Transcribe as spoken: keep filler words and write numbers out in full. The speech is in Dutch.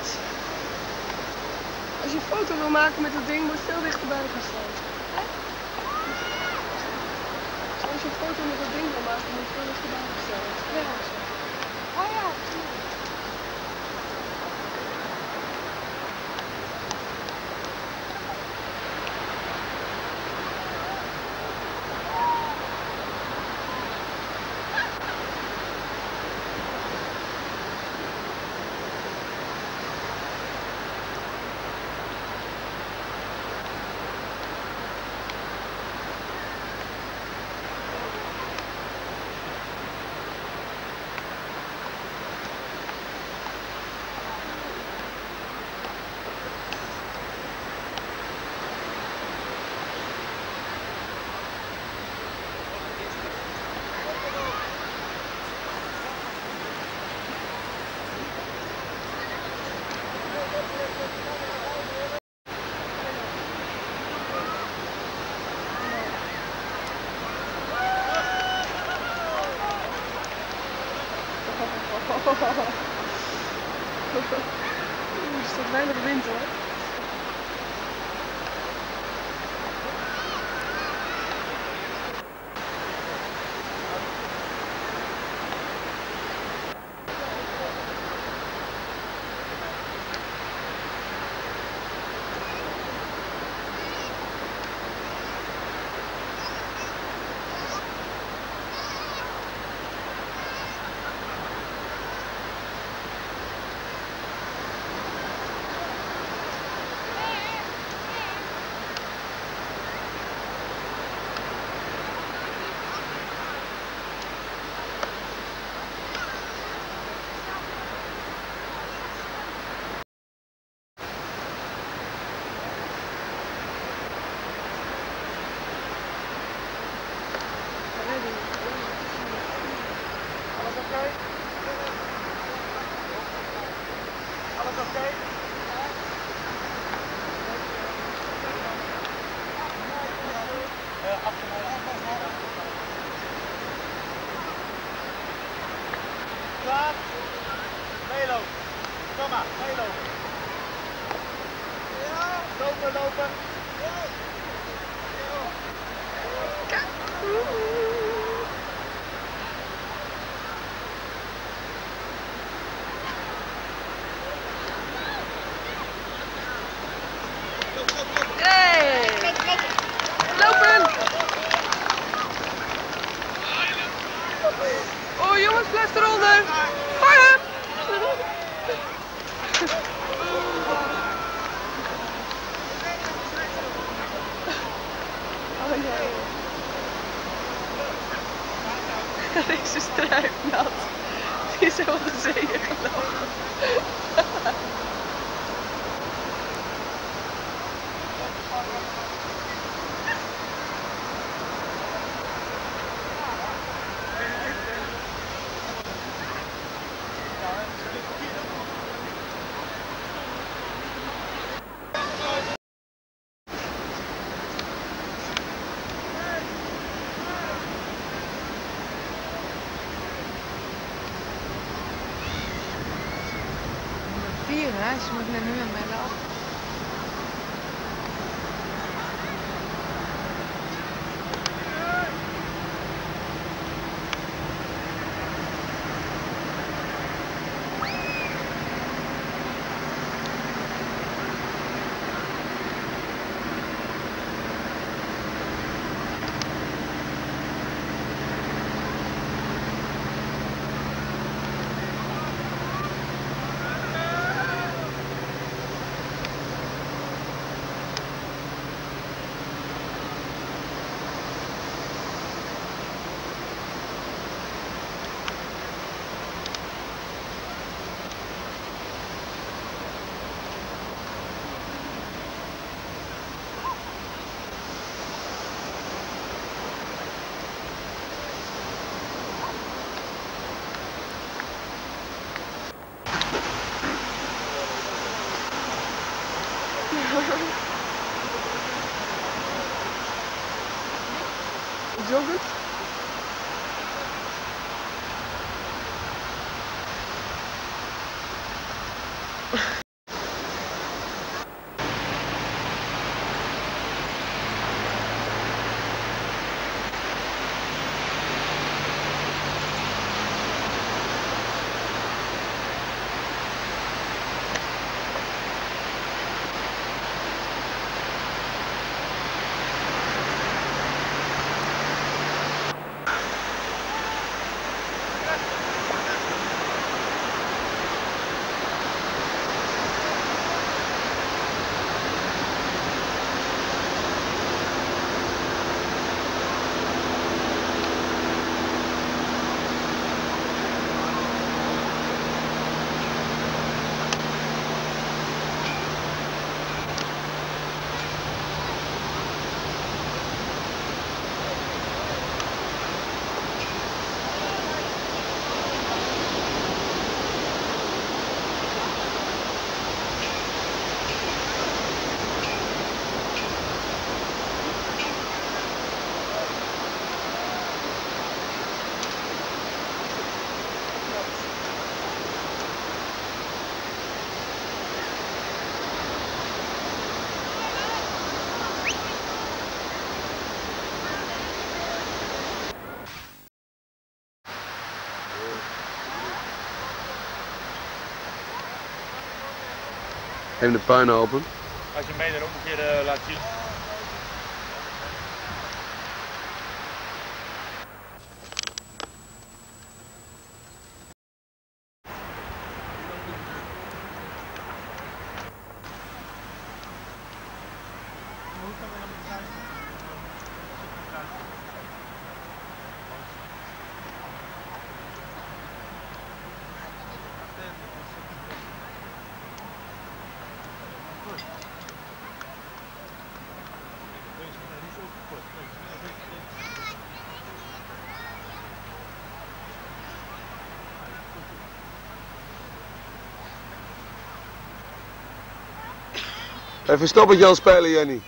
Als je een foto wil maken met dat ding, moet je veel dichterbij gaan staan. Dus als je een foto met dat ding wil maken, moet je veel dichterbij gaan staan. Ja. Oh ja. Oeh, er staat weinig wind hoor. Alles oké? Alles oké? Uh, Klaar? Meelopen. Kom maar, meelopen. Ja. Lopen, lopen. Hey! Lopen! Oh jongens, blijf eronder! Fire! Oh nee. Deze struik nat. Die is helemaal de zee gelopen. Vier, hè? Ze moet nu aan mij af. Even de puin open. Als je hem mee dan ook een keer uh, laat zien. Even stoppetje al spelen, Jenny.